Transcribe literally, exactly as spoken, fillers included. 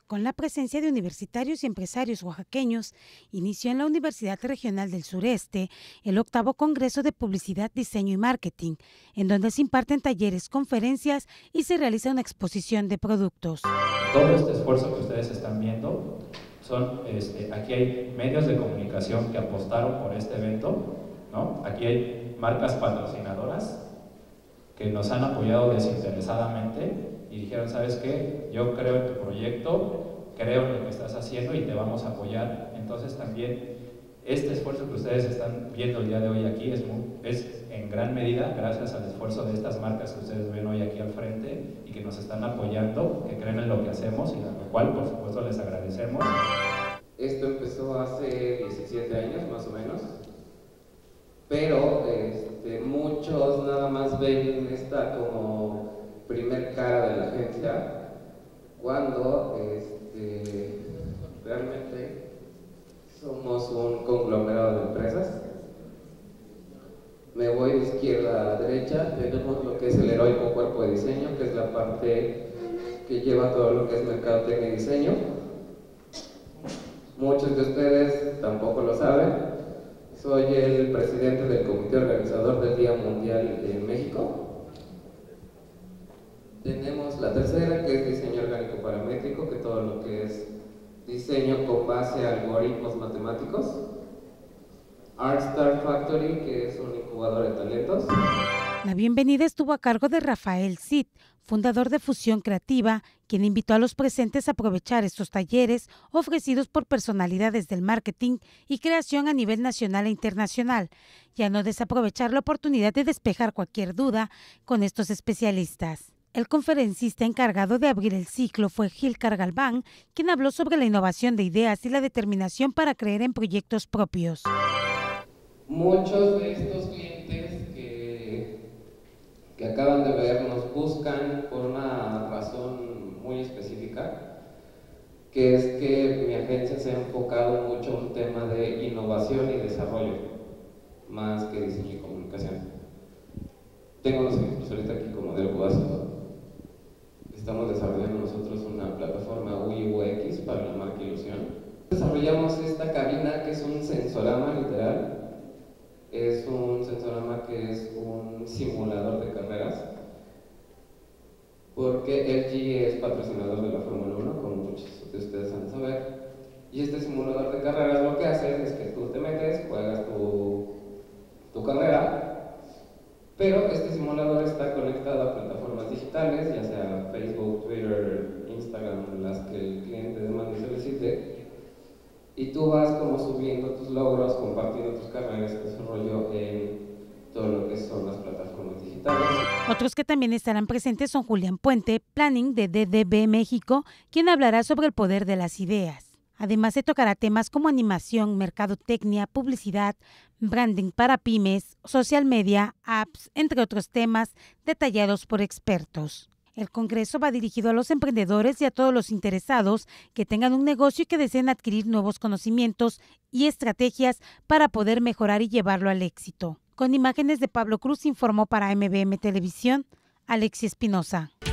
con la presencia de universitarios y empresarios oaxaqueños, inició en la Universidad Regional del Sureste el octavo Congreso de Publicidad, Diseño y Marketing, en donde se imparten talleres, conferencias y se realiza una exposición de productos. Todo este esfuerzo que ustedes están viendo, son, este, aquí hay medios de comunicación que apostaron por este evento, ¿no? Aquí hay marcas patrocinadoras que nos han apoyado desinteresadamente y dijeron, ¿sabes qué? Yo creo en tu proyecto, creo en lo que estás haciendo y te vamos a apoyar. Entonces también este esfuerzo que ustedes están viendo el día de hoy aquí es, muy, es en gran medida gracias al esfuerzo de estas marcas que ustedes ven hoy aquí al frente y que nos están apoyando, que creen en lo que hacemos y a lo cual por supuesto les agradecemos. Esto empezó hace diecisiete años más o menos, pero este, muchos nada más ven esta como primer cara de la agencia, cuando este, realmente somos un conglomerado de empresas. Me voy de izquierda a derecha, tenemos lo que es el heroico cuerpo de diseño, que es la parte que lleva todo lo que es mercadotecnia y diseño. Muchos de ustedes tampoco lo saben, soy el presidente del comité organizador del Día Mundial en México. Tenemos la tercera, que es diseño orgánico paramétrico, que todo lo que es diseño con base a algoritmos matemáticos. Art Star Factory, que es un incubador de talentos. La bienvenida estuvo a cargo de Rafael Cid, fundador de Fusión Creativa, quien invitó a los presentes a aprovechar estos talleres ofrecidos por personalidades del marketing y creación a nivel nacional e internacional, y a no desaprovechar la oportunidad de despejar cualquier duda con estos especialistas. El conferencista encargado de abrir el ciclo fue Gilcar Galván, quien habló sobre la innovación de ideas y la determinación para creer en proyectos propios. Muchos de estos clientes que, que acaban de ver nos buscan por una razón muy específica, que es que mi agencia se ha enfocado mucho en un tema de innovación y desarrollo, más que diseño y comunicación. Tengo unos ejemplos ahorita aquí como de lo que voy a hacer. Estamos desarrollando nosotros una plataforma U I U X para la marca Ilusión. Desarrollamos esta cabina que es un sensorama literal. Es un sensorama que es un simulador de carreras, porque L G es patrocinador de la Fórmula uno, como muchos de ustedes han de saber. Y este simulador de carreras lo que hace es que tú te metes, juegas tu, tu carrera, pero este simulador está conectado a plataformas digitales, ya sea Facebook, Twitter, Instagram, las que el cliente demande y solicite. Y tú vas como subiendo tus logros, compartiendo tus carreras, desarrollo en todo lo que son las plataformas digitales. Otros que también estarán presentes son Julián Puente, Planning de D D B México, quien hablará sobre el poder de las ideas. Además, se tocará temas como animación, mercadotecnia, publicidad, branding para pymes, social media, apps, entre otros temas detallados por expertos. El congreso va dirigido a los emprendedores y a todos los interesados que tengan un negocio y que deseen adquirir nuevos conocimientos y estrategias para poder mejorar y llevarlo al éxito. Con imágenes de Pablo Cruz, informó para M B M Televisión, Alexia Espinosa.